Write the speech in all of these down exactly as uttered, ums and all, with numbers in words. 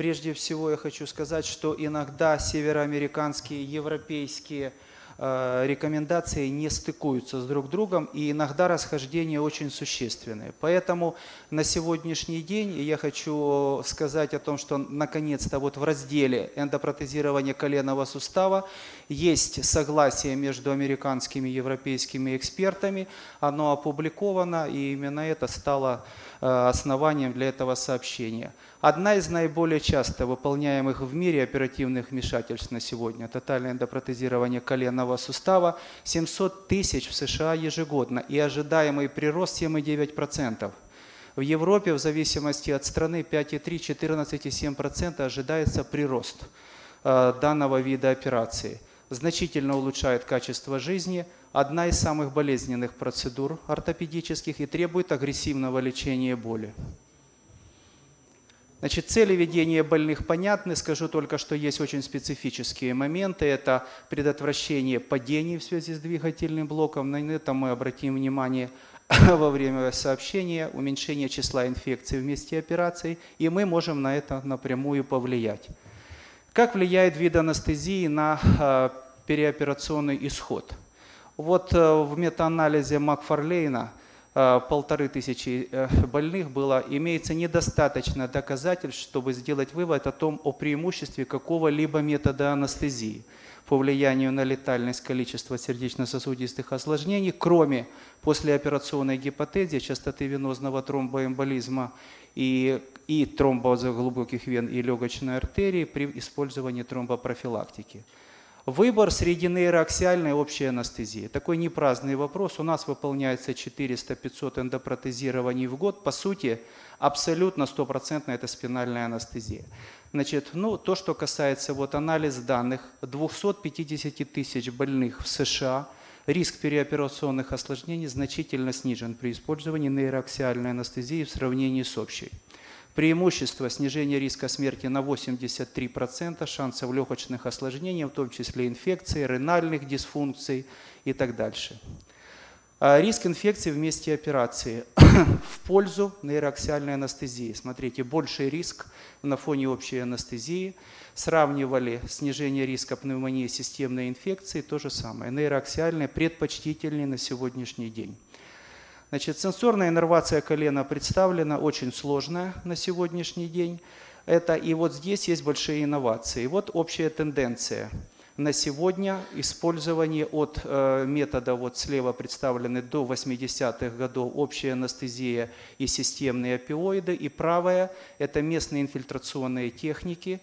Прежде всего я хочу сказать, что иногда североамериканские, европейские э, рекомендации не стыкуются с друг другом, и иногда расхождения очень существенные. Поэтому на сегодняшний день я хочу сказать о том, что наконец-то вот в разделе эндопротезирования коленного сустава есть согласие между американскими и европейскими экспертами, оно опубликовано, и именно это стало основанием для этого сообщения. Одна из наиболее часто выполняемых в мире оперативных вмешательств на сегодня – тотальное эндопротезирование коленного сустава, семьсот тысяч в США ежегодно, и ожидаемый прирост семь и девять десятых процента. В Европе в зависимости от страны пять и три — четырнадцать и семь десятых процента ожидается прирост э, данного вида операции. Значительно улучшает качество жизни, одна из самых болезненных процедур ортопедических и требует агрессивного лечения боли. Значит, цели ведения больных понятны, скажу только, что есть очень специфические моменты. Это предотвращение падений в связи с двигательным блоком, на это мы обратим внимание во время сообщения, уменьшение числа инфекций в месте операций, и мы можем на это напрямую повлиять. Как влияет вид анестезии на э, переоперационный исход? Вот э, в метаанализе Макфарлейна э, полторы тысячи э, больных было, имеется недостаточно доказательств, чтобы сделать вывод о том, о преимуществе какого-либо метода анестезии по влиянию на летальность количества сердечно-сосудистых осложнений, кроме послеоперационной гипотезии, частоты венозного тромбоэмболизма и, и тромбоза глубоких вен и легочной артерии при использовании тромбопрофилактики. Выбор среди нейроаксиальной общей анестезии. Такой непраздный вопрос. У нас выполняется четыреста — пятьсот эндопротезирований в год. По сути, абсолютно стопроцентно это спинальная анестезия. Значит, ну, то, что касается вот анализ данных, двухсот пятидесяти тысяч больных в США, риск переоперационных осложнений значительно снижен при использовании нейроаксиальной анестезии в сравнении с общей. Преимущество снижения риска смерти на восемьдесят три процента, шансов легочных осложнений, в том числе инфекций, ренальных дисфункций и так дальше. Риск инфекций в месте операции в пользу нейроаксиальной анестезии. Смотрите, больший риск на фоне общей анестезии. Сравнивали снижение риска пневмонии, системной инфекции, то же самое. Нейроаксиальная предпочтительнее на сегодняшний день. Значит, сенсорная иннервация колена представлена очень сложная на сегодняшний день. Это, и вот здесь есть большие инновации. Вот общая тенденция. На сегодня использование от э, метода, вот слева представлены до восьмидесятых годов, общая анестезия и системные опиоиды, и правая – это местные инфильтрационные техники,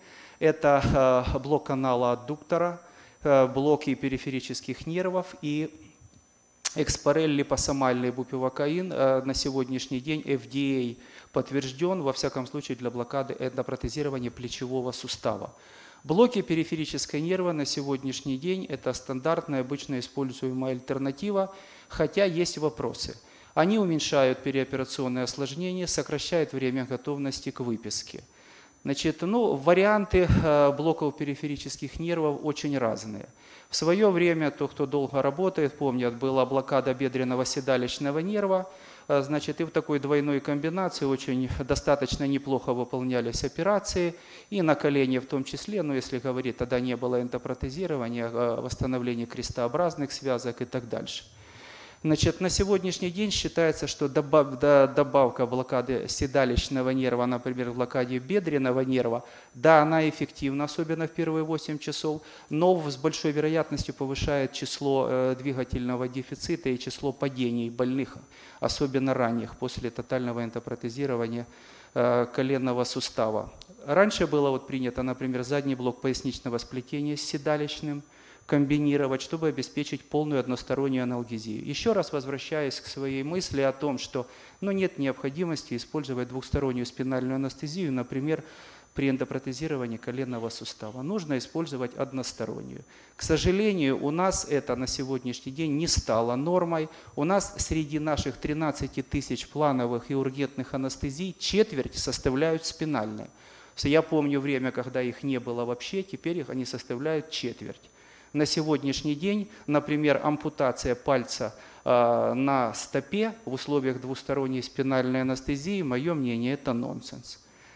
это э, блок канала аддуктора, э, блоки периферических нервов и экспарель, липосомальный бупивакаин. Э, на сегодняшний день эф ди эй подтвержден, во всяком случае, для блокады эндопротезирования плечевого сустава. Блоки периферической нервы на сегодняшний день – это стандартная, обычно используемая альтернатива, хотя есть вопросы. Они уменьшают переоперационные осложнения, сокращают время готовности к выписке. Значит, ну, варианты э, блоков периферических нервов очень разные. В свое время, то, кто долго работает, помнят, была блокада бедренного седалищного нерва. Значит, и в такой двойной комбинации очень достаточно неплохо выполнялись операции, и на колене в том числе, но если говорить, тогда не было эндопротезирования, восстановления крестообразных связок и так дальше. Значит, на сегодняшний день считается, что добав, добавка блокады седалищного нерва, например, в блокаде бедренного нерва, да, она эффективна, особенно в первые восемь часов, но с большой вероятностью повышает число э, двигательного дефицита и число падений больных, особенно ранних, после тотального эндопротезирования э, коленного сустава. Раньше было вот принято, например, задний блок поясничного сплетения с седалищным, комбинировать, чтобы обеспечить полную одностороннюю аналгезию. Еще раз возвращаясь к своей мысли о том, что ну, нет необходимости использовать двухстороннюю спинальную анестезию, например, при эндопротезировании коленного сустава. Нужно использовать одностороннюю. К сожалению, у нас это на сегодняшний день не стало нормой. У нас среди наших тринадцати тысяч плановых и ургентных анестезий четверть составляют спинальные. Я помню время, когда их не было вообще, теперь их они составляют четверть. На сегодняшний день, например, ампутация пальца э, на стопе в условиях двусторонней спинальной анестезии, мое мнение, это нонсенс.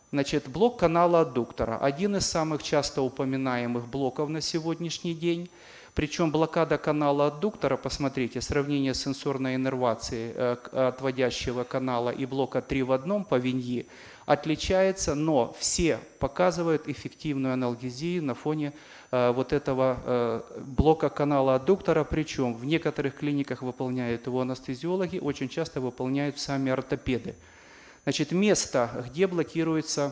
Значит, блок канала аддуктора – один из самых часто упоминаемых блоков на сегодняшний день. Причем блокада канала аддуктора, посмотрите, сравнение сенсорной иннервации отводящего канала и блока три в одном по Виньи отличается, но все показывают эффективную аналгезию на фоне э, вот этого э, блока канала аддуктора. Причем в некоторых клиниках выполняют его анестезиологи, очень часто выполняют сами ортопеды. Значит, место, где блокируется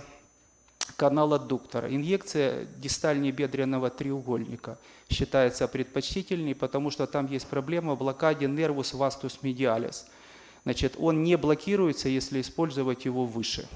канал аддуктора. Инъекция дистально-бедренного треугольника считается предпочтительней, потому что там есть проблема в блокаде nervus vastus medialis. Значит, он не блокируется, если использовать его выше.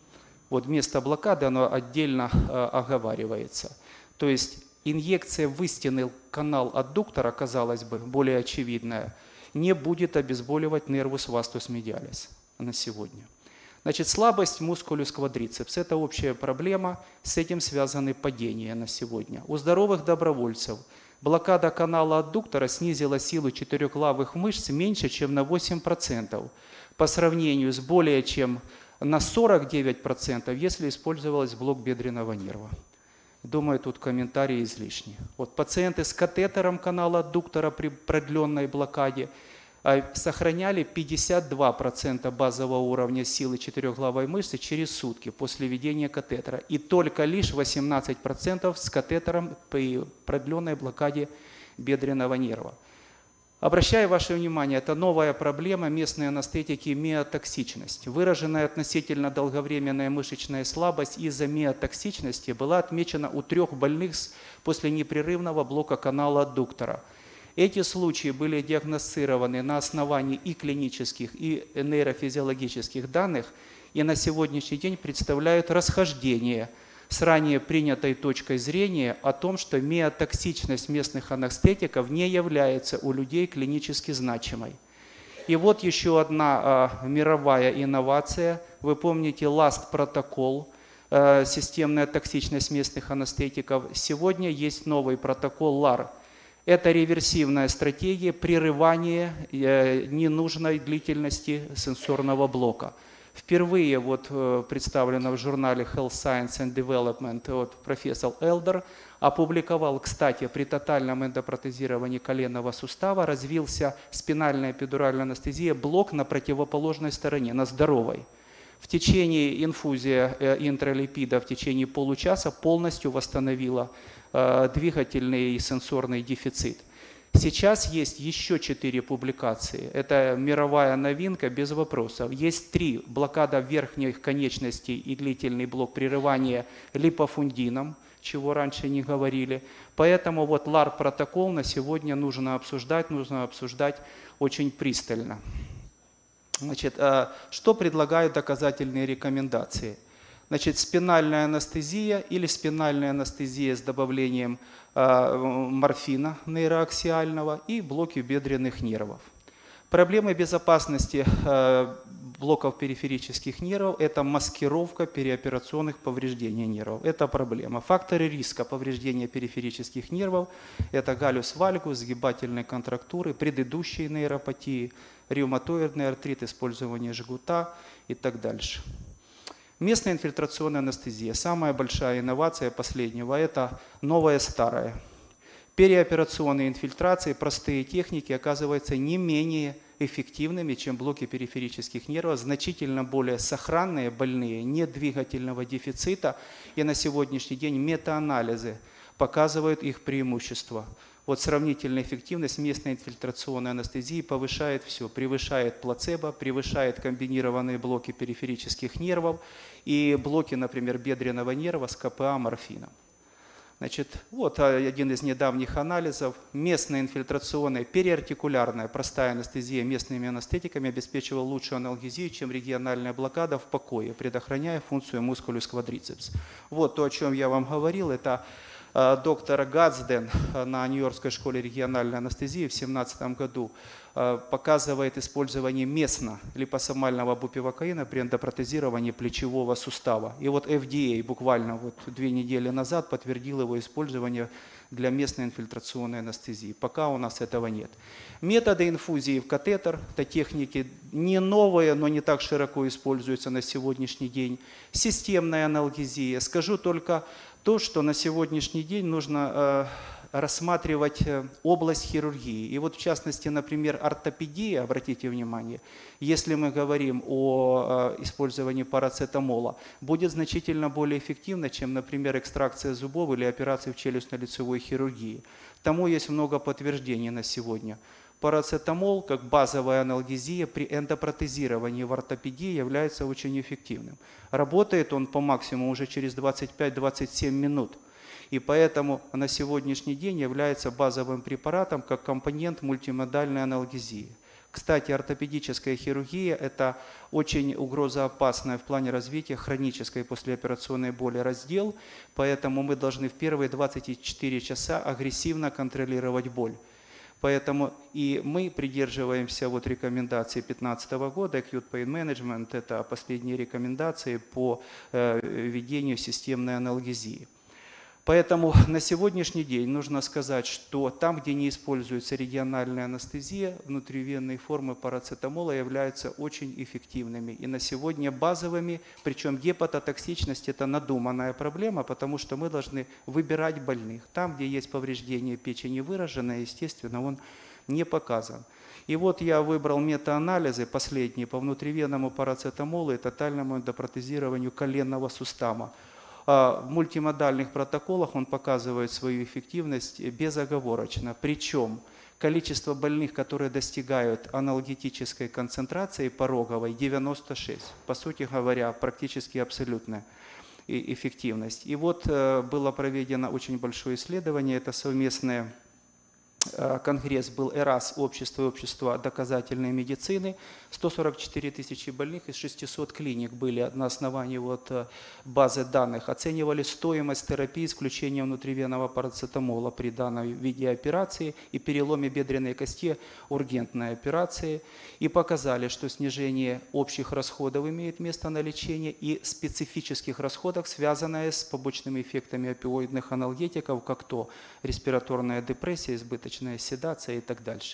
Вот место блокады, оно отдельно э, оговаривается. То есть инъекция в истинный канал аддуктора, казалось бы, более очевидная, не будет обезболивать nervus vastus medialis на сегодня. Значит, слабость мускулюс квадрицепс – это общая проблема, с этим связаны падения на сегодня. У здоровых добровольцев блокада канала аддуктора снизила силу четырехглавых мышц меньше, чем на восемь процентов, по сравнению с более чем на сорок девять процентов, если использовалась блок бедренного нерва. Думаю, тут комментарии излишни. Вот пациенты с катетером канала аддуктора при продленной блокаде сохраняли пятьдесят два процента базового уровня силы четырехглавой мышцы через сутки после введения катетера. И только лишь восемнадцать процентов с катетером при продленной блокаде бедренного нерва. Обращаю ваше внимание, это новая проблема местной анестетики миотоксичность. Выраженная относительно долговременная мышечная слабость из-за миотоксичности была отмечена у трех больных после непрерывного блока канала аддуктора. Эти случаи были диагностированы на основании и клинических, и нейрофизиологических данных, и на сегодняшний день представляют расхождение с ранее принятой точкой зрения о том, что миотоксичность местных анестетиков не является у людей клинически значимой. И вот еще одна а, мировая инновация. Вы помните ласт протокол, а, системная токсичность местных анестетиков. Сегодня есть новый протокол лар. Это реверсивная стратегия прерывания э, ненужной длительности сенсорного блока. Впервые вот, э, представлено в журнале Health Science and Development, вот, профессор Элдер опубликовал, кстати, при тотальном эндопротезировании коленного сустава развился спинальная эпидуральная анестезия, блок на противоположной стороне, на здоровой. В течение инфузия э, интралипида в течение получаса полностью восстановила двигательный и сенсорный дефицит. Сейчас есть еще четыре публикации. Это мировая новинка, без вопросов. Есть три: блокада верхних конечностей и длительный блок прерывания липофундином, чего раньше не говорили. Поэтому вот лар-протокол на сегодня нужно обсуждать, нужно обсуждать очень пристально. Значит, что предлагают доказательные рекомендации? Значит, спинальная анестезия или спинальная анестезия с добавлением э, морфина нейроаксиального и блоки бедренных нервов. Проблемы безопасности э, блоков периферических нервов – это маскировка переоперационных повреждений нервов. Это проблема. Факторы риска повреждения периферических нервов – это галлюс вальгус, сгибательные контрактуры, предыдущие нейропатии, ревматоидный артрит, использование жгута и так дальше. Местная инфильтрационная анестезия. Самая большая инновация последнего – это новое старое. Переоперационные инфильтрации, простые техники оказываются не менее эффективными, чем блоки периферических нервов, значительно более сохранные больные, нет двигательного дефицита. И на сегодняшний день метаанализы показывают их преимущества. Вот сравнительная эффективность местной инфильтрационной анестезии повышает все, превышает плацебо, превышает комбинированные блоки периферических нервов и блоки, например, бедренного нерва с ка пэ а морфином. Значит, вот один из недавних анализов. Местная инфильтрационная периартикулярная простая анестезия местными анестетиками обеспечивала лучшую аналгезию, чем региональная блокада в покое, предохраняя функцию мускулюс квадрицепс. Вот то, о чем я вам говорил, это доктор Гадсден на Нью-Йоркской школе региональной анестезии в две тысячи семнадцатом году показывает использование местно липосомального бупивакаина при эндопротезировании плечевого сустава. И вот эф ди эй буквально вот две недели назад подтвердил его использование для местной инфильтрационной анестезии. Пока у нас этого нет. Методы инфузии в катетер, это техники не новые, но не так широко используются на сегодняшний день. Системная аналгезия. Скажу только то, что на сегодняшний день нужно э, рассматривать область хирургии. И вот в частности, например, ортопедия, обратите внимание, если мы говорим о использовании парацетамола, будет значительно более эффективно, чем, например, экстракция зубов или операции в челюстно-лицевой хирургии. Тому есть много подтверждений на сегодня. Парацетамол, как базовая аналгезия при эндопротезировании в ортопедии, является очень эффективным. Работает он по максимуму уже через двадцать пять — двадцать семь минут. И поэтому на сегодняшний день является базовым препаратом как компонент мультимодальной аналгезии. Кстати, ортопедическая хирургия – это очень угрозоопасная в плане развития хронической послеоперационной боли раздел, поэтому мы должны в первые двадцать четыре часа агрессивно контролировать боль. Поэтому и мы придерживаемся вот рекомендаций две тысячи пятнадцатого года, Acute Pain Management, это последние рекомендации по э, ведению системной аналгезии. Поэтому на сегодняшний день нужно сказать, что там, где не используется региональная анестезия, внутривенные формы парацетамола являются очень эффективными и на сегодня базовыми, причем гепатотоксичность – это надуманная проблема, потому что мы должны выбирать больных. Там, где есть повреждение печени выраженное, естественно, он не показан. И вот я выбрал метаанализы последние по внутривенному парацетамолу и тотальному эндопротезированию коленного сустава. В мультимодальных протоколах он показывает свою эффективность безоговорочно. Причем количество больных, которые достигают аналгетической концентрации пороговой, девяносто шесть. По сути говоря, практически абсолютная эффективность. И вот было проведено очень большое исследование, это совместное конгресс был ЭРАС, общество и общество доказательной медицины. сто сорок четыре тысячи больных из шестисот клиник были на основании вот базы данных. Оценивали стоимость терапии с включением внутривенного парацетамола при данном виде операции и переломе бедренной кости ургентной операции. И показали, что снижение общих расходов имеет место на лечение и специфических расходах, связанное с побочными эффектами опиоидных анальгетиков, как то респираторная депрессия, избыточная седация и так дальше.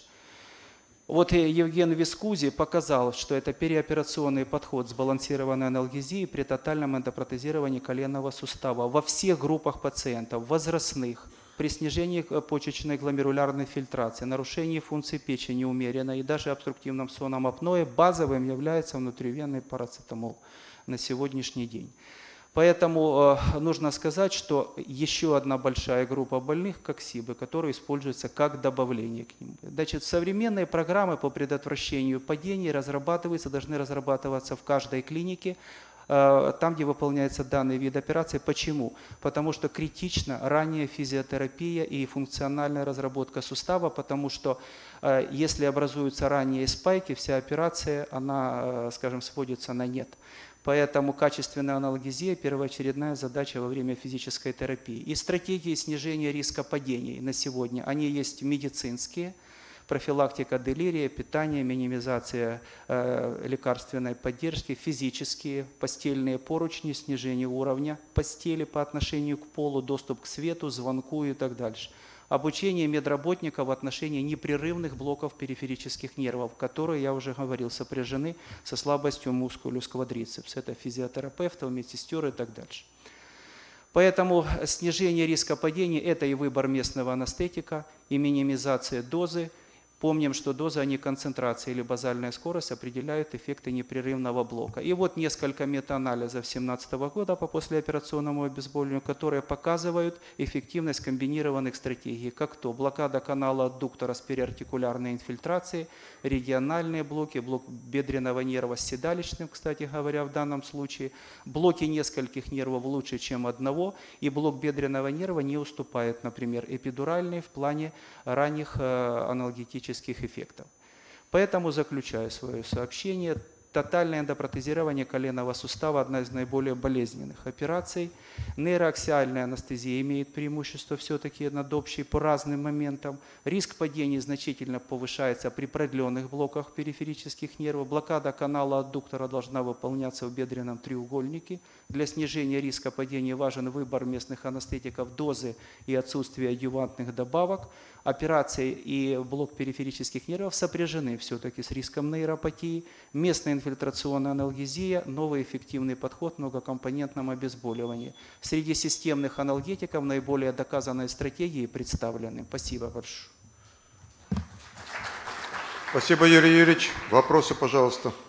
Вот Евген Вискузи показал, что это переоперационный подход сбалансированной аналгезии при тотальном эндопротезировании коленного сустава во всех группах пациентов, возрастных, при снижении почечной гломерулярной фильтрации, нарушении функции печени умеренно и даже обструктивном сонном апное базовым является внутривенный парацетамол на сегодняшний день. Поэтому э, нужно сказать, что еще одна большая группа больных, как СИБы, которые используются как добавление к ним. Значит, современные программы по предотвращению падений разрабатываются, должны разрабатываться в каждой клинике, э, там, где выполняется данный вид операции. Почему? Потому что критична ранняя физиотерапия и функциональная разработка сустава, потому что э, если образуются ранние спайки, вся операция, она, э, скажем, сводится на нет. Поэтому качественная аналгезия – первоочередная задача во время физической терапии. И стратегии снижения риска падений на сегодня, они есть медицинские, профилактика делирия, питание, минимизация э, лекарственной поддержки, физические, постельные поручни, снижение уровня постели по отношению к полу, доступ к свету, звонку и так дальше. Обучение медработников в отношении непрерывных блоков периферических нервов, которые, я уже говорил, сопряжены со слабостью мускулюс квадрицепс. Это физиотерапевтов, медсестер и так дальше. Поэтому снижение риска падений – это и выбор местного анестетика, и минимизация дозы. Помним, что доза, а не концентрация или базальная скорость определяют эффекты непрерывного блока. И вот несколько метаанализов две тысячи семнадцатого года по послеоперационному обезболиванию, которые показывают эффективность комбинированных стратегий, как то блокада канала аддуктора с периартикулярной инфильтрацией, региональные блоки, блок бедренного нерва с седалищным, кстати говоря, в данном случае, блоки нескольких нервов лучше, чем одного, и блок бедренного нерва не уступает, например, эпидуральный в плане ранних аналгетических эффектов. Поэтому заключаю свое сообщение. Тотальное эндопротезирование коленного сустава – одна из наиболее болезненных операций. Нейроаксиальная анестезия имеет преимущество все-таки над общей по разным моментам. Риск падений значительно повышается при продленных блоках периферических нервов. Блокада канала аддуктора должна выполняться в бедренном треугольнике. Для снижения риска падения важен выбор местных анестетиков, дозы и отсутствие адъювантных добавок. Операции и блок периферических нервов сопряжены все-таки с риском нейропатии. Местная инфильтрационная аналгезия – новый эффективный подход в многокомпонентном обезболивании. Среди системных аналгетиков наиболее доказанные стратегии представлены. Спасибо большое. Спасибо, Юрий Юрьевич. Вопросы, пожалуйста.